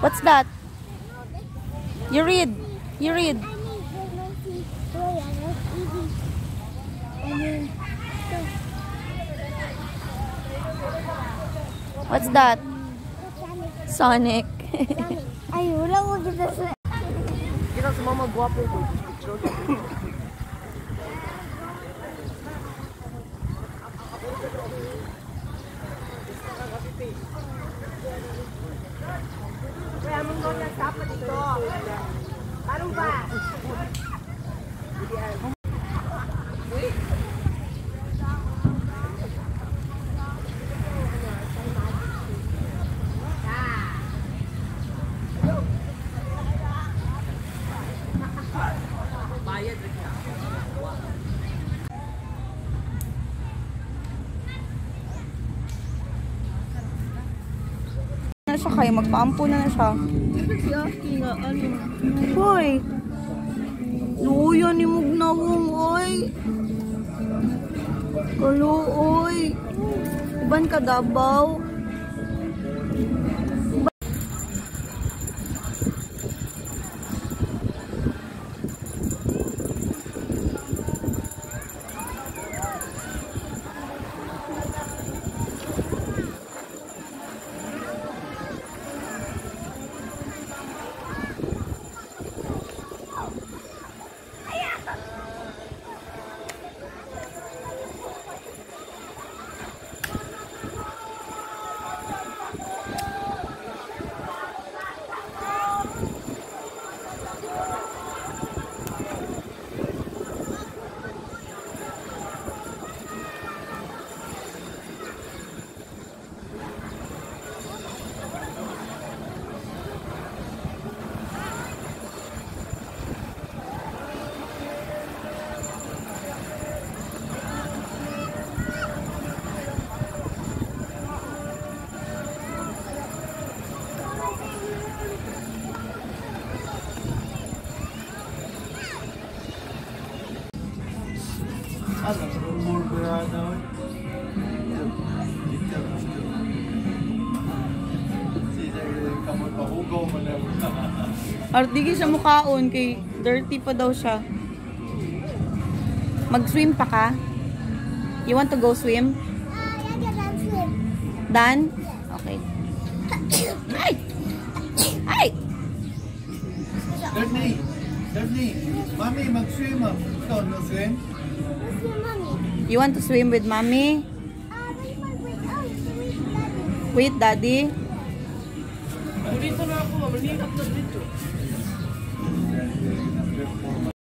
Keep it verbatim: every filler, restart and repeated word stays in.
What's that? You read. You read. What's that? Sonic. Ay, wala ko kita sa... Kita sa mama guwapo ko. Kaya mong nota tapa dito. Ano ba? Na siya kayo, magpaampo na na siya. Hoy! Luya ni Mugnawong, oy! Kalo, oy! Iban ka dabaw? Artigi siya mukhaon kay dirty pa daw siya. Mag-swim pa ka? You want to go swim? Done? Okay. Ay! Ay! Daphne! Daphne! Mami, mag-swim ah. Ikaw, mag-swim? You want to swim with mommy? With daddy? Dito na ako, maliit na dito.